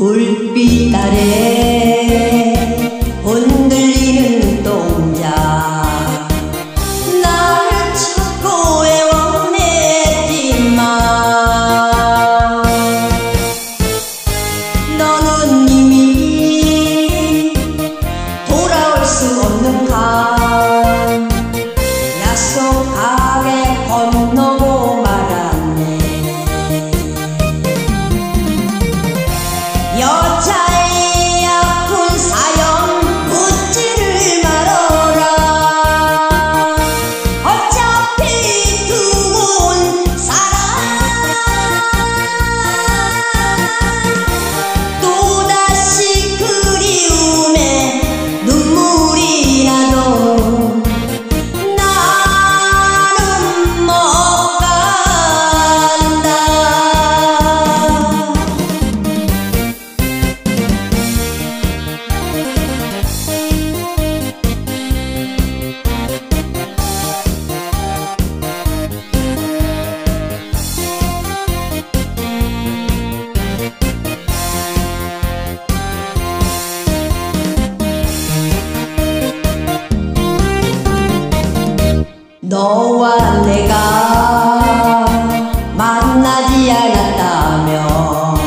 불빛 아래 흔들리는 동자 나를 찾고 애원했지만 너는 이미 돌아올 수 없는 강 약속하게 건너고 말았네. 여자의 아픈 사연 묻지를 말어라. 어차피 두고 온 사랑 또다시 그리움에 눈물이 나도 나는 못 간다. 너와 내가 만나지 않았다면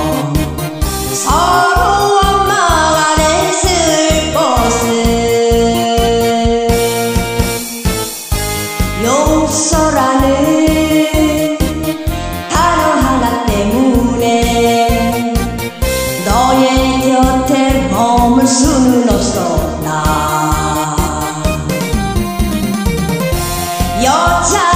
서로 원망 안 했을 것을. 용서라는 단어 하나 때문에 너의 곁에 머물 수는 없었다. 여자